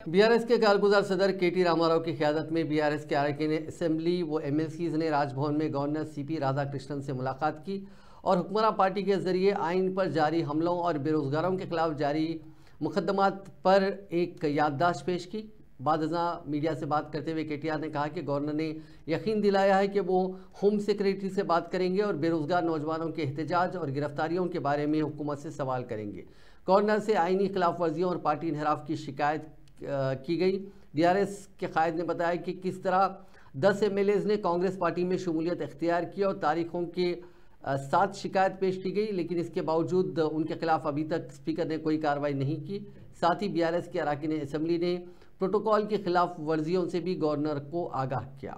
BRS के कारगुजार सदर केटी रामाराव की क़यादत में बीआरएस के अरकान असेंबली व एमएलसीज ने राजभवन में गवर्नर सीपी राधाकृष्णन से मुलाकात की और हुक्मरान पार्टी के जरिए आइन पर जारी हमलों और बेरोजगारों के खिलाफ जारी मुकदमात पर एक याददाश्त पेश की। बादशाह मीडिया से बात करते हुए केटीआर ने कहा कि गवर्नर ने यकीन दिलाया है कि वो होम सेक्रेटरी से बात करेंगे और बेरोजगार नौजवानों के एहतजाज और गिरफ्तारियों के बारे में हुकूमत से सवाल करेंगे। गवर्नर से आइनी खिलाफ वर्जियों और पार्टी इनहराफ की शिकायत की गई। बीआरएस के कायद ने बताया कि किस तरह 10 एमएलएज ने कांग्रेस पार्टी में शमूलियत इख्तियार की और तारीखों के साथ शिकायत पेश की गई, लेकिन इसके बावजूद उनके खिलाफ अभी तक स्पीकर ने कोई कार्रवाई नहीं की। साथ ही बीआरएस के अरकान असेंबली ने प्रोटोकॉल की खिलाफ वर्जियों से भी गवर्नर को आगाह किया।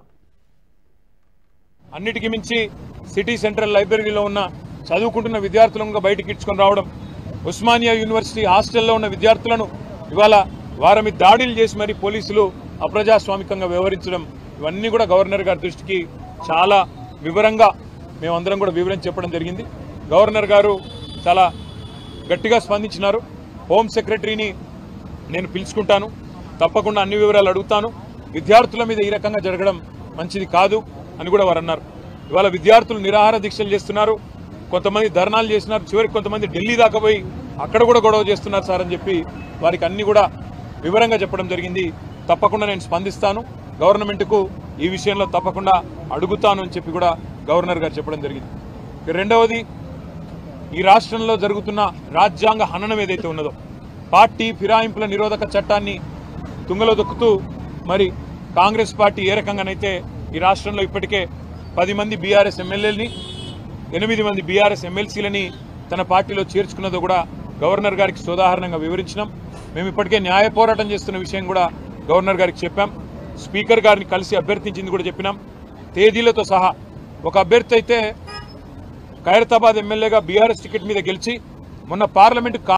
అన్నిటికీ మించి సిటీ సెంట్రల్ లైబ్రరీలో ఉన్న చదువుకుంటున్న విద్యార్థులను బయటికి ఇచ్చుకొని రావడం, ఉస్మానియా యూనివర్సిటీ హాస్టల్లో ఉన్న విద్యార్థులను ఇవాళ వారి మీద దాడులు చేసి మరి పోలీసులు అప్రజాస్వామికంగా వ్యవహరించడం, ఇవన్నీ కూడా గవర్నర్ గారి దృష్టికి చాలా వివరంగా మేమందరం కూడా వివరించి చెప్పడం జరిగింది। గవర్నర్ గారు చాలా గట్టిగా స్పందించినారు। హోమ్ సెక్రటరీని నేను పిలుచుకుంటాను, తప్పకుండా అన్ని వివరాలు అడుగుతాను, విద్యార్థుల మీద ఈ రకంగా జరగడం మంచిది కాదు అని కూడా వారు అన్నారు। ఇవాళ విద్యార్థులు నిరాహార దీక్షలు చేస్తున్నారు, కొంతమంది ధర్నాలు చేస్తున్నారు, చివరికి కొంతమంది ఢిల్లీ దాకా పోయి అక్కడ కూడా గొడవ చేస్తున్నారు సార్ అని చెప్పి వారికి అన్ని కూడా వివరంగా చెప్పడం జరిగింది। తప్పకుండా నేను స్పందిస్తాను, గవర్నమెంట్కు ఈ విషయంలో తప్పకుండా అడుగుతాను అని చెప్పి కూడా గవర్నర్ గారు చెప్పడం జరిగింది। రెండవది, ఈ రాష్ట్రంలో జరుగుతున్న రాజ్యాంగ హననం ఏదైతే ఉన్నదో, పార్టీ ఫిరాయింపుల నిరోధక చట్టాన్ని తుంగలో దొక్కుతూ మరి కాంగ్రెస్ పార్టీ ఏ రకంగానైతే ఈ రాష్ట్రంలో ఇప్పటికే 10 మంది బీఆర్ఎస్ ఎమ్మెల్యేలని 8 మంది బీఆర్ఎస్ ఎమ్మెల్సీలని తన పార్టీలో చేర్చుకున్నదో కూడా గవర్నర్ గారికి సోదాహరణంగా వివరించినాం। మేము ఇప్పటికే న్యాయ పోరాటం చేస్తున్న విషయం కూడా గవర్నర్ గారికి చెప్పాం, స్పీకర్ గారిని కలిసి అభ్యర్థించింది కూడా చెప్పినాం, తేదీలతో సహా। ఒక అభ్యర్థి అయితే ఖైరతాబాద్ ఎమ్మెల్యేగా బీఆర్ఎస్ టికెట్ మీద గెలిచి మొన్న పార్లమెంటు